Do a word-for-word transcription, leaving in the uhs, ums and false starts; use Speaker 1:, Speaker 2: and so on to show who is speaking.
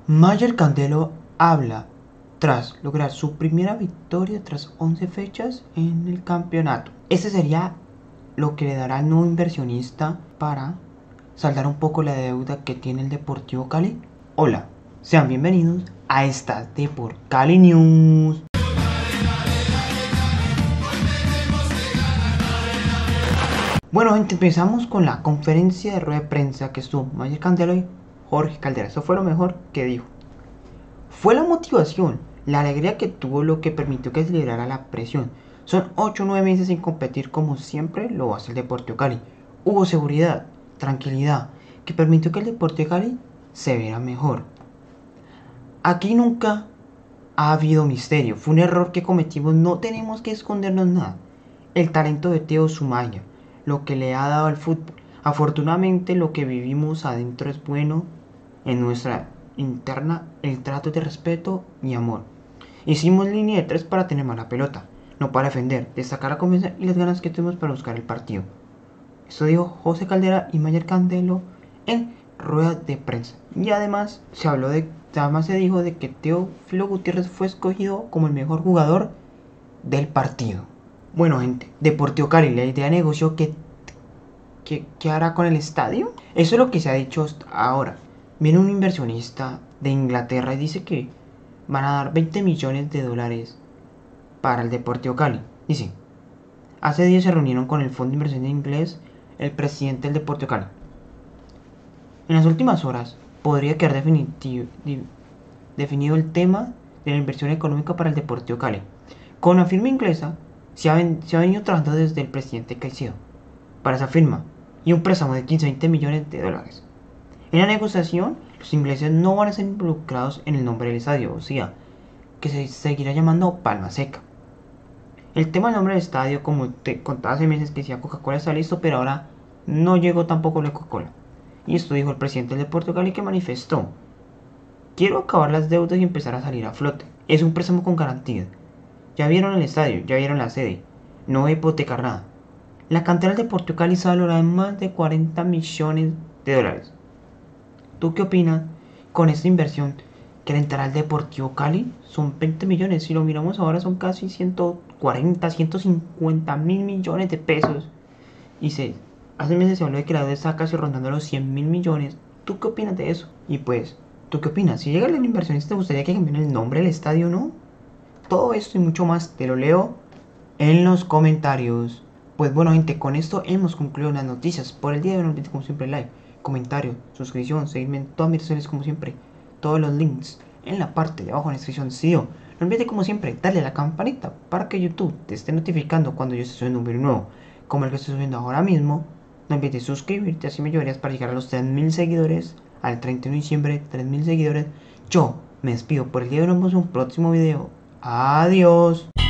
Speaker 1: Mayer Candelo habla tras lograr su primera victoria tras once fechas en el campeonato. Este sería lo que le dará al nuevo inversionista para saldar un poco la deuda que tiene el Deportivo Cali. Hola, sean bienvenidos a esta Deport Cali News. Bueno, gente, empezamos con la conferencia de rueda de prensa que estuvo Mayer Candelo y Jorge Caldera. Eso fue lo mejor que dijo. Fue la motivación, la alegría que tuvo lo que permitió que se librara la presión. Son ocho o nueve meses sin competir como siempre lo hace el Deportivo Cali. Hubo seguridad, tranquilidad, que permitió que el Deportivo Cali se viera mejor. Aquí nunca ha habido misterio, fue un error que cometimos, no tenemos que escondernos nada. El talento de Teo Zumaya, lo que le ha dado al fútbol. Afortunadamente lo que vivimos adentro es bueno en nuestra interna, el trato de respeto y amor. Hicimos línea de tres para tener mala pelota, no para defender, destacar la confianza y las ganas que tuvimos para buscar el partido. Esto dijo José Caldera y Mayer Candelo en rueda de prensa. Y además se habló de, además se dijo de que Teófilo Gutiérrez fue escogido como el mejor jugador del partido. Bueno, gente, Deportivo Cali, la idea negoció que, que, ¿qué hará con el estadio? Eso es lo que se ha dicho hasta ahora. Viene un inversionista de Inglaterra y dice que van a dar veinte millones de dólares para el Deportivo Cali. Dice, hace días se reunieron con el Fondo de Inversión Inglés el presidente del Deportivo Cali. En las últimas horas podría quedar definitivo, definido el tema de la inversión económica para el Deportivo Cali. Con la firma inglesa se ha, ven, se ha venido trabajando desde el presidente Caicedo para esa firma y un préstamo de quince a veinte millones de dólares. En la negociación, los ingleses no van a ser involucrados en el nombre del estadio, o sea, que se seguirá llamando Palma Seca. El tema del nombre del estadio, como te contaba hace meses que decía Coca-Cola está listo, pero ahora no llegó tampoco la Coca-Cola. Y esto dijo el presidente del Deportivo Cali, que manifestó: quiero acabar las deudas y empezar a salir a flote. Es un préstamo con garantía. Ya vieron el estadio, ya vieron la sede. No voy a hipotecar nada. La cantera del Deportivo Cali está valorada en más de cuarenta millones de dólares. ¿Tú qué opinas con esta inversión que le entrará al Deportivo Cali? Son veinte millones, si lo miramos ahora son casi ciento cuarenta, ciento cincuenta mil millones de pesos. Y se, hace meses se habló de que la deuda está casi rondando los cien mil millones. ¿Tú qué opinas de eso? Y pues, ¿tú qué opinas? Si llega el inversionista, ¿te gustaría que cambien el nombre del estadio o no? Todo esto y mucho más te lo leo en los comentarios. Pues bueno, gente, con esto hemos concluido las noticias por el día de hoy. No olvides, como siempre, like, comentario, suscripción, seguirme en todas mis redes sociales como siempre. Todos los links en la parte de abajo en la descripción. Sí, no olvides, como siempre, darle a la campanita para que YouTube te esté notificando cuando yo esté subiendo un video nuevo, como el que estoy subiendo ahora mismo. No olvides suscribirte, así me ayudarías para llegar a los tres mil seguidores al treinta y uno de diciembre. tres mil seguidores. Yo me despido por el día de hoy. Nos vemos en un próximo video. Adiós.